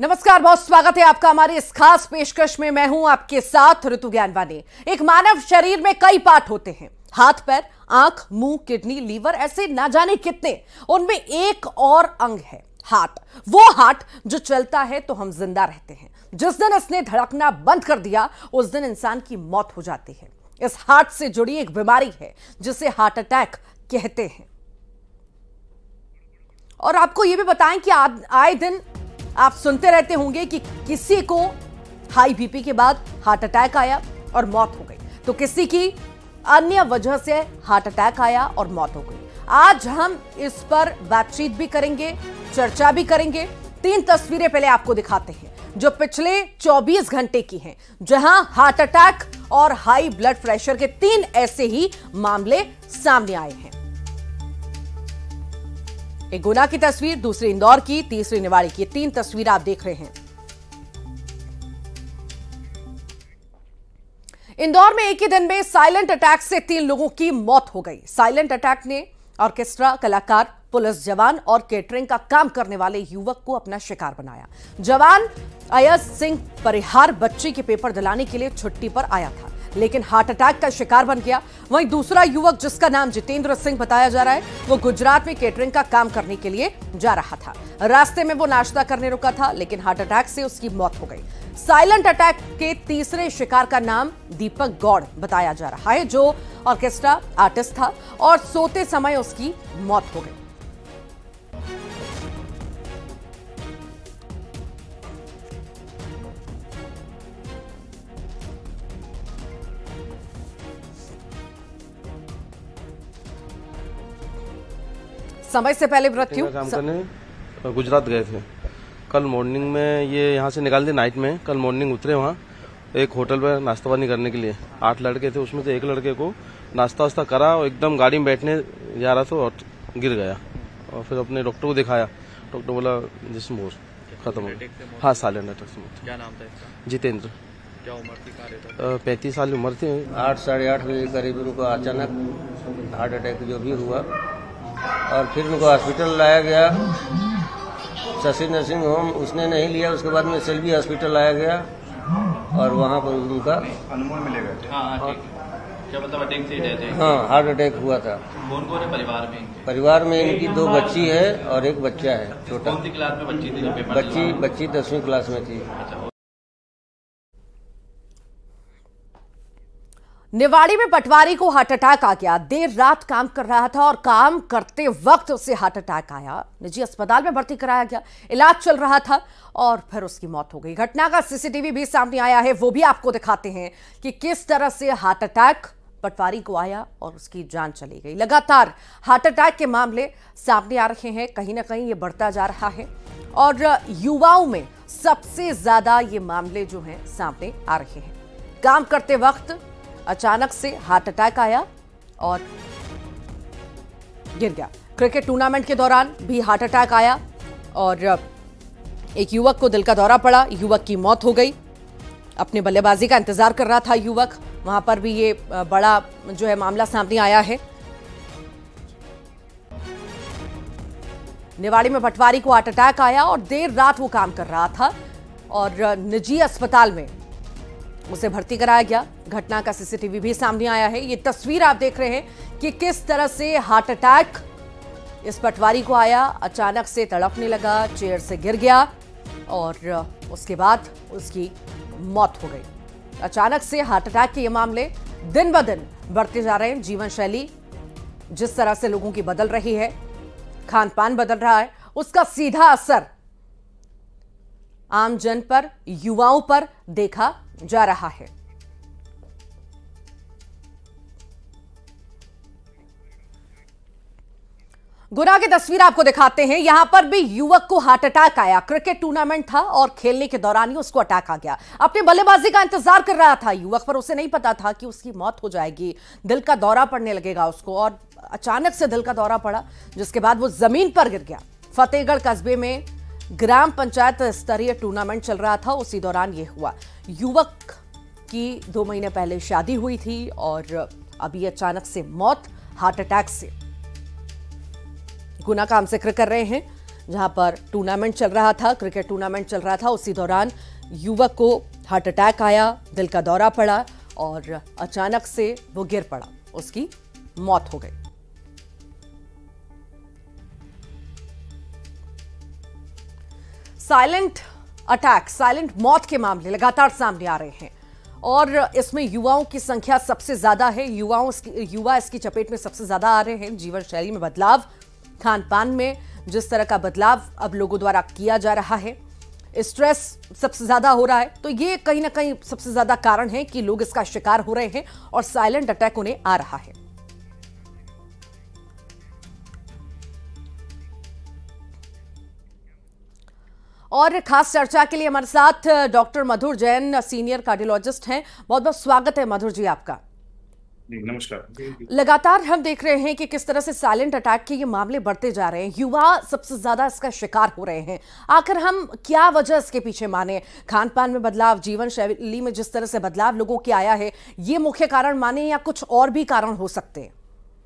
नमस्कार, बहुत स्वागत है आपका हमारी इस खास पेशकश में। मैं हूं आपके साथ ऋतु ज्ञानवानी। एक मानव शरीर में कई पार्ट होते हैं, हाथ पैर, आंख, मुंह, किडनी, लीवर, ऐसे ना जाने कितने। उनमें एक और अंग है हार्ट। वो हार्ट जो चलता है तो हम जिंदा रहते हैं। जिस दिन इसने धड़कना बंद कर दिया उस दिन इंसान की मौत हो जाती है। इस हार्ट से जुड़ी एक बीमारी है जिसे हार्ट अटैक कहते हैं। और आपको यह भी बताएं कि आए दिन आप सुनते रहते होंगे कि किसी को हाई बीपी के बाद हार्ट अटैक आया और मौत हो गई, तो किसी की अन्य वजह से हार्ट अटैक आया और मौत हो गई। आज हम इस पर बातचीत भी करेंगे, चर्चा भी करेंगे। 3 तस्वीरें पहले आपको दिखाते हैं जो पिछले 24 घंटे की हैं, जहां हार्ट अटैक और हाई ब्लड प्रेशर के 3 ऐसे ही मामले सामने आए हैं। एक गुना की तस्वीर, दूसरी इंदौर की, तीसरी निवाड़ी की। 3 तस्वीर आप देख रहे हैं। इंदौर में एक ही दिन में साइलेंट अटैक से 3 लोगों की मौत हो गई। साइलेंट अटैक ने ऑर्केस्ट्रा कलाकार, पुलिस जवान और केटरिंग का काम करने वाले युवक को अपना शिकार बनाया। जवान अयज सिंह परिहार बच्चे के पेपर दिलाने के लिए छुट्टी पर आया था, लेकिन हार्ट अटैक का शिकार बन गया। वहीं दूसरा युवक, जिसका नाम जितेंद्र सिंह बताया जा रहा है, वो गुजरात में केटरिंग का काम करने के लिए जा रहा था। रास्ते में वो नाश्ता करने रुका था, लेकिन हार्ट अटैक से उसकी मौत हो गई। साइलेंट अटैक के तीसरे शिकार का नाम दीपक गौड़ बताया जा रहा है, जो ऑर्केस्ट्रा आर्टिस्ट था और सोते समय उसकी मौत हो गई। समय से पहले मृत्यु। काम करने गुजरात गए थे। कल मॉर्निंग में ये यहाँ से निकाल दिए, नाइट में। कल मॉर्निंग उतरे वहाँ एक होटल पर नाश्ता पानी करने के लिए। 8 लड़के थे, उसमें से एक लड़के को नाश्ता वास्ता करा और एकदम गाड़ी में बैठने जा रहा था और गिर गया। और फिर अपने डॉक्टर को दिखाया, डॉक्टर बोला जिस्म मोर खत्म हो गया। हाँ, साइलेंट अटैक से मौत। क्या नाम था इसका? जितेंद्र। क्या उम्र थी? 35 साल उम्र थी। 8 साढ़े 8 बजे करीब उनको अचानक हार्ट अटैक जो भी हुआ और फिर उनको हॉस्पिटल लाया गया, शशि नर्सिंग होम। उसने नहीं लिया, उसके बाद में सेल्वी हॉस्पिटल लाया गया और वहाँ पर उनका अनमोल मिले गए थे। हाँ, ठीक। क्या मतलब अटैक से डेथ है? हाँ, हार्ट अटैक हुआ था। कौन कौन है परिवार में इनके? परिवार में इनकी 2 बच्ची है और एक बच्चा है छोटा। कौन सी क्लास में बच्ची थी जो पेपर? बच्ची 10वीं क्लास में थी। अच्छा। निवाड़ी में पटवारी को हार्ट अटैक आ गया। देर रात काम कर रहा था और काम करते वक्त उसे हार्ट अटैक आया। निजी अस्पताल में भर्ती कराया गया, इलाज चल रहा था और फिर उसकी मौत हो गई। घटना का सीसीटीवी भी सामने आया है, वो भी आपको दिखाते हैं कि किस तरह से हार्ट अटैक पटवारी को आया और उसकी जान चली गई। लगातार हार्ट अटैक के मामले सामने आ रहे हैं, कहीं ना कहीं ये बढ़ता जा रहा है और युवाओं में सबसे ज्यादा ये मामले जो हैं सामने आ रहे हैं। काम करते वक्त अचानक से हार्ट अटैक आया और गिर गया। क्रिकेट टूर्नामेंट के दौरान भी हार्ट अटैक आया और एक युवक को दिल का दौरा पड़ा, युवक की मौत हो गई। अपने बल्लेबाजी का इंतजार कर रहा था युवक, वहां पर भी ये बड़ा जो है मामला सामने आया है। निवाड़ी में पटवारी को हार्ट अटैक आया और देर रात वो काम कर रहा था और निजी अस्पताल में उसे भर्ती कराया गया। घटना का सीसीटीवी भी सामने आया है। ये तस्वीर आप देख रहे हैं कि किस तरह से हार्ट अटैक इस पटवारी को आया। अचानक से तड़पने लगा, चेयर से गिर गया और उसके बाद उसकी मौत हो गई। अचानक से हार्ट अटैक के ये मामले दिन ब दिन बढ़ते जा रहे हैं। जीवन शैली जिस तरह से लोगों की बदल रही है, खान पान बदल रहा है, उसका सीधा असर आम जन पर, युवाओं पर देखा जा रहा है। गुना की तस्वीर आपको दिखाते हैं। यहां पर भी युवक को हार्ट अटैक आया। क्रिकेट टूर्नामेंट था और खेलने के दौरान ही उसको अटैक आ गया। अपनी बल्लेबाजी का इंतजार कर रहा था युवक, पर उसे नहीं पता था कि उसकी मौत हो जाएगी, दिल का दौरा पड़ने लगेगा उसको। और अचानक से दिल का दौरा पड़ा, जिसके बाद वो जमीन पर गिर गया। फतेहगढ़ कस्बे में ग्राम पंचायत स्तरीय टूर्नामेंट चल रहा था, उसी दौरान यह हुआ। युवक की 2 महीने पहले शादी हुई थी और अभी अचानक से मौत हार्ट अटैक से। गुना का हम जिक्र कर रहे हैं जहां पर टूर्नामेंट चल रहा था, क्रिकेट टूर्नामेंट चल रहा था। उसी दौरान युवक को हार्ट अटैक आया, दिल का दौरा पड़ा और अचानक से वो गिर पड़ा, उसकी मौत हो गई। साइलेंट अटैक, साइलेंट मौत के मामले लगातार सामने आ रहे हैं और इसमें युवाओं की संख्या सबसे ज्यादा है। युवा इसकी चपेट में सबसे ज्यादा आ रहे हैं। जीवन शैली में बदलाव, खान पान में जिस तरह का बदलाव अब लोगों द्वारा किया जा रहा है, स्ट्रेस सबसे ज्यादा हो रहा है, तो ये कहीं ना कहीं सबसे ज्यादा कारण है कि लोग इसका शिकार हो रहे हैं और साइलेंट अटैक उन्हें आ रहा है। और खास चर्चा के लिए हमारे साथ doctor Madhur Jain, senior cardiologist हैं। बहुत बहुत स्वागत है मधुर जी आपका। नमस्कार। लगातार हम देख रहे हैं कि किस तरह से साइलेंट अटैक के ये मामले बढ़ते जा रहे हैं, युवा सबसे ज्यादा इसका शिकार हो रहे हैं। आखिर हम क्या वजह इसके पीछे माने? खान पान में बदलाव, जीवन शैली में जिस तरह से बदलाव लोगों के आया है, ये मुख्य कारण माने या कुछ और भी कारण हो सकते हैं?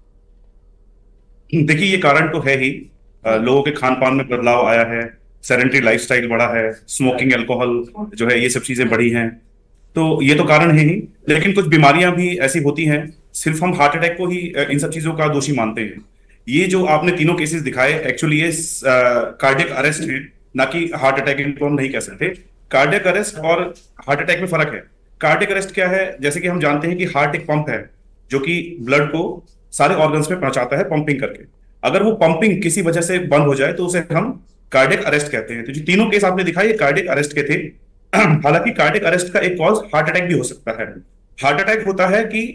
देखिए, ये कारण तो है ही, लोगों के खान पान में बदलाव आया है, सेडेंटरी लाइफस्टाइल बढ़ा है, स्मोकिंग, अल्कोहल जो है, ये सब चीजें बढ़ी हैं, तो ये तो कारण है ही। लेकिन कुछ बीमारियां भी ऐसी होती हैं, सिर्फ हम हार्ट अटैक को ही इन सब चीजों का दोषी मानते हैं। ये जो आपने तीनों केसेस दिखाए, एक्चुअली ये कार्डियक अरेस्ट है, ना कि हार्ट अटैक। इनको हम नहीं कह सकते। कार्डियक अरेस्ट और हार्ट अटैक में फर्क है। कार्डियक अरेस्ट क्या है? जैसे कि हम जानते हैं कि हार्ट एक पंप है जो कि ब्लड को सारे ऑर्गन्स में पहुंचाता है पंपिंग करके। अगर वो पंपिंग किसी वजह से बंद हो जाए तो उसे हम कार्डियक अरेस्ट कहते हैं। तो जो तीनों केस आपने दिखाए, ये कार्डियक अरेस्ट के थे। हालांकि कार्डियक अरेस्ट का एक कॉज हार्ट अटैक भी हो सकता है। हार्ट अटैक होता है कि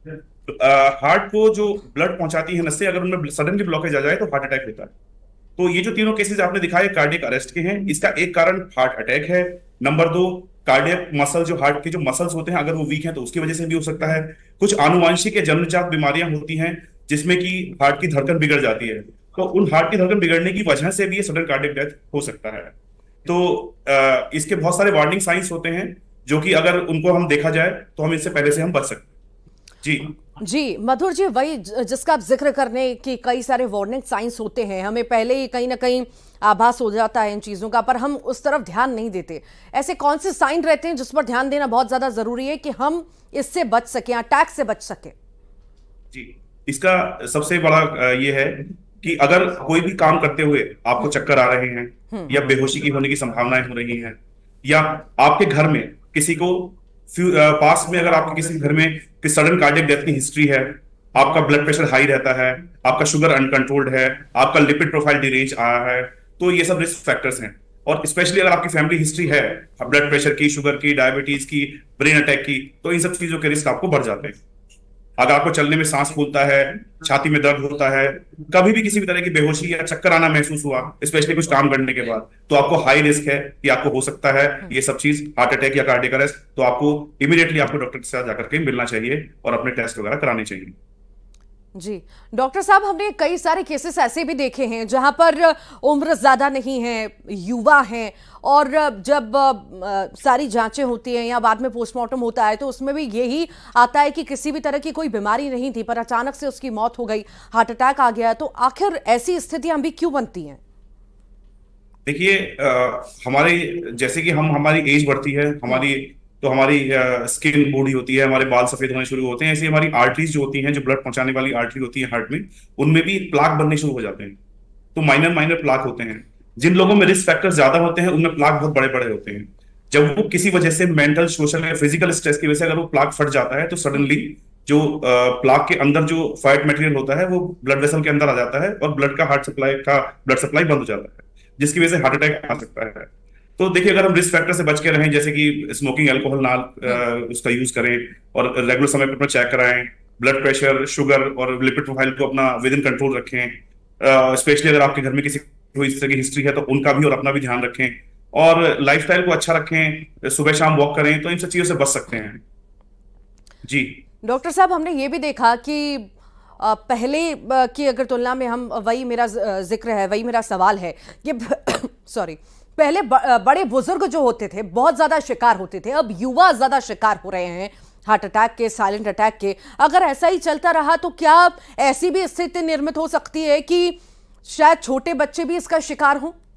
हार्ट को जो ब्लड पहुंचाती है नसें, अगर उनमें सडनली ब्लॉकेज आ जाए तो हार्ट अटैक होता है। तो ये जो तीनों केसेस आपने दिखाए कार्डियक अरेस्ट के हैं। इसका एक कारण हार्ट अटैक है। नंबर 2, कार्डियक मसल, जो हार्ट के जो मसल्स होते हैं, अगर वो वीक हैं तो उसकी वजह से भी हो सकता है। कुछ आनुवांशिक या जन्मजात बीमारियां होती हैं जिसमें कि हार्ट की धड़कन बिगड़ जाती है, तो उन हार्ट की धड़कन बिगड़ने की वजह से भी ये सडन कार्डियक डेथ हो सकता है। तो इसके बहुत सारे वार्निंग साइंस होते हैं जो कि अगर उनको हम देखा जाए तो हम इससे पहले से हम बच सकते हैं। जी मधुर जी, वही जिसका आप जिक्र करने की कई सारे वार्निंग साइंस होते हैं, हमें पहले ही कहीं ना कहीं आभास हो जाता है इन चीजों का, पर हम उस तरफ ध्यान नहीं देते। ऐसे कौन से साइन रहते हैं जिस पर ध्यान देना बहुत ज्यादा जरूरी है कि हम इससे बच सके, अटैक से बच सके? जी, इसका सबसे बड़ा ये है कि अगर कोई भी काम करते हुए आपको चक्कर आ रहे हैं या बेहोशी की होने की संभावनाएं हो रही हैं, या आपके घर में किसी को पास में, अगर आपके किसी घर में सडन कार्डियक डेथ की हिस्ट्री है, आपका ब्लड प्रेशर हाई रहता है, आपका शुगर अनकंट्रोल्ड है, आपका लिपिड प्रोफाइल डिरेंज आया है, तो ये सब रिस्क फैक्टर्स हैं। और स्पेशली अगर आपकी फैमिली हिस्ट्री है ब्लड प्रेशर की, शुगर की, डायबिटीज की, ब्रेन अटैक की, तो इन सब चीजों के रिस्क आपको बढ़ जाते हैं। अगर आपको चलने में सांस फूलता है, छाती में दर्द होता है, कभी भी किसी भी तरह की बेहोशी या चक्कर आना महसूस हुआ, स्पेशली कुछ काम करने के बाद, तो आपको हाई रिस्क है कि आपको हो सकता है ये सब चीज, हार्ट अटैक या कार्डियक अरेस्ट। तो आपको इमीडिएटली आपको डॉक्टर के साथ जाकर के मिलना चाहिए और अपने टेस्ट वगैरह कराने चाहिए। जी डॉक्टर साहब, हमने कई सारे केसेस ऐसे भी देखे हैं जहां पर उम्र ज्यादा नहीं है, युवा हैं, और जब सारी जांचें होती हैं या बाद में पोस्टमार्टम होता है तो उसमें भी यही आता है कि किसी भी तरह की कोई बीमारी नहीं थी पर अचानक से उसकी मौत हो गई, हार्ट अटैक आ गया। तो आखिर ऐसी स्थितियां भी क्यों बनती हैं? देखिए, हमारे जैसे कि हमारी एज बढ़ती है, हमारी स्किन बूढ़ी होती है, हमारे बाल सफेद होने शुरू होते हैं, ऐसे हमारी आर्टरीज जो होती हैं, जो ब्लड पहुंचाने वाली आर्टरी होती है हार्ट में, उनमें भी प्लाक बनने शुरू हो जाते हैं। तो माइनर प्लाक होते हैं। जिन लोगों में रिस्क फैक्टर ज्यादा होते हैं उनमें प्लाक बहुत बड़े बड़े होते हैं। जब वो किसी वजह से मेंटल, सोशल या फिजिकल स्ट्रेस की वजह से अगर वो प्लाक फट जाता है तो सडनली जो प्लाक के अंदर जो फैट मटेरियल होता है वो ब्लड वेसल के अंदर आ जाता है और ब्लड सप्लाई बंद हो जाता है, जिसकी वजह से हार्ट अटैक आ सकता है। तो देखिए, अगर हम रिस्क फैक्टर से बच के रहें, जैसे कि स्मोकिंग, अल्कोहल ना उसका यूज करें और रेगुलर समय पर अपना चेक कराएं, ब्लड प्रेशर, शुगर और लिपिड प्रोफाइल को अपना विद इन कंट्रोल रखें, स्पेशली अगर आपके घर में किसी को इस तरह की हिस्ट्री है तो उनका भी और अपना भी ध्यान रखें, और लाइफस्टाइल को अच्छा रखें, सुबह शाम वॉक करें, तो इन सब चीजों से बच सकते हैं। जी डॉक्टर साहब, हमने ये भी देखा कि पहले की अगर तुलना में हम, वही मेरा जिक्र है, वही मेरा सवाल है कि सॉरी, पहले बड़े बुजुर्ग जो होते थे बहुत ज्यादा शिकार होते थे, अब युवा ज्यादा शिकार हो रहे हैं हार्ट अटैक के, साइलेंट अटैक के। अगर ऐसा ही चलता रहा तो क्या ऐसी भी स्थिति निर्मित हो सकती है कि शायद छोटे बच्चे भी इसका शिकार हों?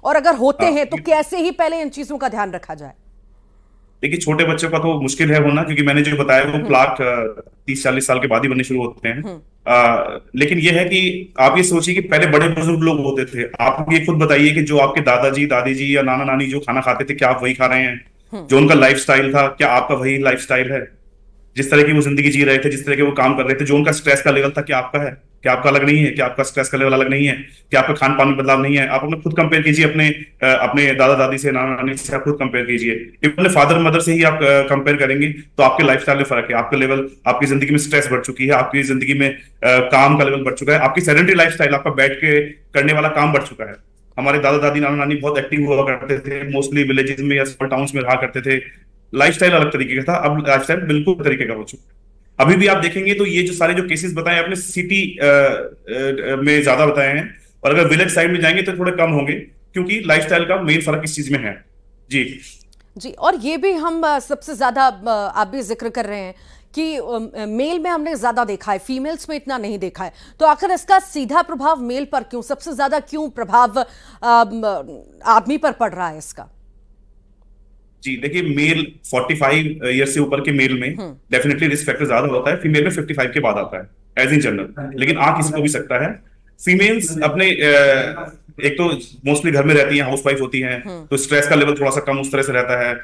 और अगर होते हैं तो कैसे ही पहले इन चीजों का ध्यान रखा जाए? देखिए, छोटे बच्चों का तो मुश्किल है होना, क्योंकि मैंने जो बताया वो प्लाक 30-40 साल के बाद ही बनने शुरू होते हैं। लेकिन ये है कि आप ये सोचिए कि पहले बड़े बुजुर्ग लोग होते थे, आप ये खुद बताइए कि जो आपके दादाजी दादी जी या नाना नानी जो खाना खाते थे, क्या आप वही खा रहे हैं? जो उनका लाइफस्टाइल था, क्या आपका वही लाइफस्टाइल है? जिस तरह की वो जिंदगी जी रहे थे, जिस तरह के वो काम कर रहे थे, जो उनका स्ट्रेस का लेवल था, क्या आपका है? क्या आपका अलग नहीं है? क्या आपका स्ट्रेस का लेवल अलग नहीं है? क्या आपका खान पान में बदलाव नहीं है? आप अपने खुद कंपेयर कीजिए, अपने दादा दादी से, नाना नानी से आप खुद कंपेयर कीजिए। अपने फादर मदर से ही आप कंपेयर करेंगे तो आपके लाइफस्टाइल में फर्क है, आपका लेवल, आपकी जिंदगी में स्ट्रेस बढ़ चुकी है, आपकी जिंदगी में काम का लेवल बढ़ चुका है, आपकी सेडेंटरी लाइफस्टाइल, आपका बैठ के करने वाला काम बढ़ चुका है। हमारे दादा दादी नाना नानी बहुत एक्टिव हुआ करते थे, मोस्टली विलेजेस में या स्मॉल टाउन्स में रहा करते थे, लाइफस्टाइल अलग तरीके का था। अब लाइफस्टाइल बिल्कुल तरीके का हो चुका है। अभी भी आप देखेंगे तो ये जो सारे जो केसेस बताए आपने सिटी में ज्यादा बताए हैं, और अगर विलेज साइड में जाएंगे तो थोड़े कम होंगे, क्योंकि लाइफस्टाइल का मेन फर्क इस चीज में है। जी जी, और ये भी हम सबसे ज्यादा आप भी जिक्र कर रहे हैं कि मेल में हमने ज्यादा देखा है, फीमेल्स में इतना नहीं देखा है, तो आखिर इसका सीधा प्रभाव मेल पर क्यों, सबसे ज्यादा क्यों प्रभाव आदमी पर पड़ रहा है इसका? जी देखिए, मेल 45 ईयर से ऊपर के मेल में डेफिनेटली रिस्क फैक्टर ज्यादा होता है, फीमेल में 55 के बाद आता है एज इन जनरल, लेकिन आ किसी को भी सकता है। फीमेल्स अपने एक तो मोस्टली घर में रहती हैं, हाउस वाइफ होती हैं, तो स्ट्रेस का लेवल थोड़ा सा कम उस तरह से रहता है।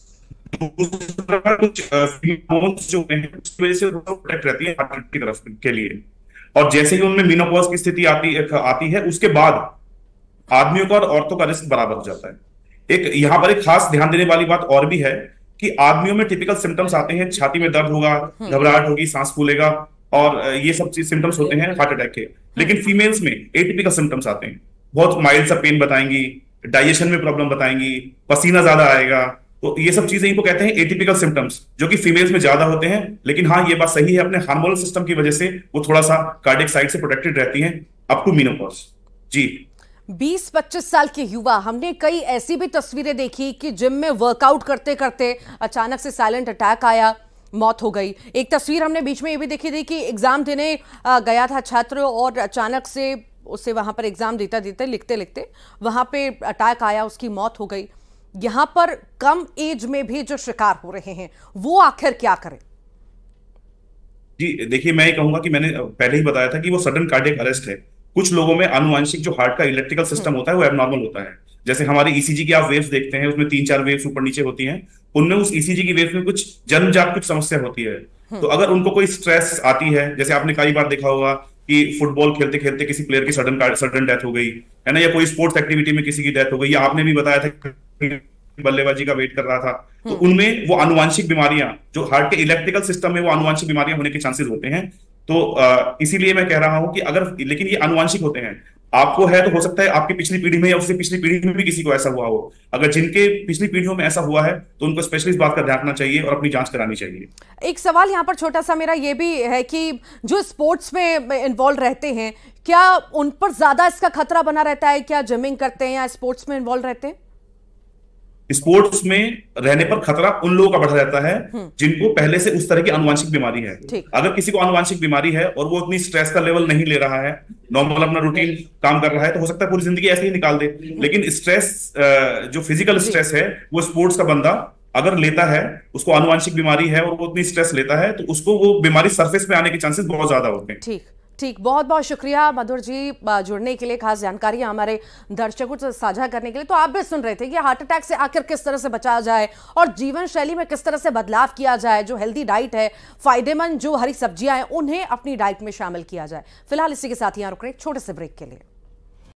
कुछ हार्मोन्स जो हैं उसकी वजह से प्रोटेक्ट रहती है हार्ट की तरफ के लिए, और जैसे ही उनमें मेनोपॉज की स्थिति आती है उसके बाद आदमियों का और औरतों का रिस्क बराबर हो जाता है। एक यहाँ पर एक खास ध्यान देने वाली बात और भी है कि आदमियों में टिपिकल सिम्टम्स आते हैं, छाती में दर्द होगा, घबराहट होगी, सांस फूलेगा, और ये सब सिम्टम्स होते हैं हार्ट अटैक के। लेकिन फीमेल्स में एटिपिकल सिम्टम्स आते हैं, बहुत माइल्ड सा पेन बताएंगी, डाइजेशन में प्रॉब्लम बताएंगी, पसीना ज्यादा आएगा, तो ये सब चीजें इनको कहते हैं एटिपिकल सिम्टम्स, जो कि फीमेल्स में ज्यादा होते हैं। लेकिन हाँ, ये बात सही है, अपने हार्मोनल सिस्टम की वजह से वो थोड़ा सा कार्डियक साइड से प्रोटेक्टेड रहती हैं अप टू मेनोपॉज। जी 20-25 साल के युवा, हमने कई ऐसी भी तस्वीरें देखी कि जिम में वर्कआउट करते करते अचानक से साइलेंट अटैक आया, मौत हो गई। एक तस्वीर हमने बीच में ये भी देखी थी कि एग्जाम देने गया था छात्र और अचानक से उसे वहां पर एग्जाम देते लिखते लिखते वहां पे अटैक आया, उसकी मौत हो गई। यहां पर कम एज में भी जो शिकार हो रहे हैं वो आखिर क्या करें? जी देखिए, मैं ये कहूंगा कि मैंने पहले ही बताया था कि वो सडन कार्डियक अरेस्ट है। कुछ लोगों में आनुवंशिक जो हार्ट का इलेक्ट्रिकल सिस्टम होता है वो एबनॉर्मल होता है। जैसे हमारी ईसीजी की आप वेव्स देखते हैं, उसमें 3-4 वेव्स ऊपर नीचे होती हैं, उनमें उस ईसीजी की वेव्स में कुछ जन्मजात कुछ समस्या होती है। तो अगर उनको कोई स्ट्रेस आती है, जैसे आपने कई बार देखा होगा कि फुटबॉल खेलते खेलते किसी प्लेयर की सडन डेथ हो गई है ना, या कोई स्पोर्ट्स एक्टिविटी में किसी की डेथ हो गई, या आपने भी बताया था बल्लेबाजी का वेट कर रहा था, तो उनमें वो आनुवंशिक बीमारियां, जो हार्ट के इलेक्ट्रिकल सिस्टम में वो आनुवंशिक बीमारियां होने के चांसेस होते हैं। तो इसीलिए मैं कह रहा हूं कि अगर, लेकिन ये आनुवंशिक होते हैं, आपको है तो हो सकता है आपकी पिछली पीढ़ी में या उससे पिछली पीढ़ी में भी किसी को ऐसा हुआ हो। अगर जिनके पिछली पीढ़ियों में ऐसा हुआ है तो उनको स्पेशलिस्ट बात का ध्यान रखना चाहिए और अपनी जांच करानी चाहिए। एक सवाल यहाँ पर छोटा सा मेरा ये भी है कि जो स्पोर्ट्स में इन्वॉल्व रहते हैं, क्या उन पर ज्यादा इसका खतरा बना रहता है? क्या जिमिंग करते हैं या स्पोर्ट्स में इन्वॉल्व रहते हैं? स्पोर्ट्स में रहने पर खतरा उन लोगों का बढ़ जाता है जिनको पहले से उस तरह की आनुवंशिक बीमारी है। अगर किसी को आनुवंशिक बीमारी है और वो उतनी स्ट्रेस का लेवल नहीं ले रहा है, नॉर्मल अपना रूटीन काम कर रहा है, तो हो सकता है पूरी जिंदगी ऐसे ही निकाल दे। लेकिन स्ट्रेस, जो फिजिकल स्ट्रेस है, वो स्पोर्ट्स का बंदा अगर लेता है, उसको आनुवंशिक बीमारी है और वो उतनी स्ट्रेस लेता है, तो उसको वो बीमारी सरफेस पे आने के चांसेस बहुत ज्यादा होते हैं। ठीक ठीक, बहुत बहुत शुक्रिया मधुर जी जुड़ने के लिए, खास जानकारी हमारे दर्शकों से साझा करने के लिए। तो आप भी सुन रहे थे कि हार्ट अटैक से आखिर किस तरह से बचा जाए और जीवन शैली में किस तरह से बदलाव किया जाए, जो हेल्दी डाइट है, फायदेमंद जो हरी सब्जियां हैं, उन्हें अपनी डाइट में शामिल किया जाए। फिलहाल इसी के साथ यहाँ रुक रहे छोटे से ब्रेक के लिए।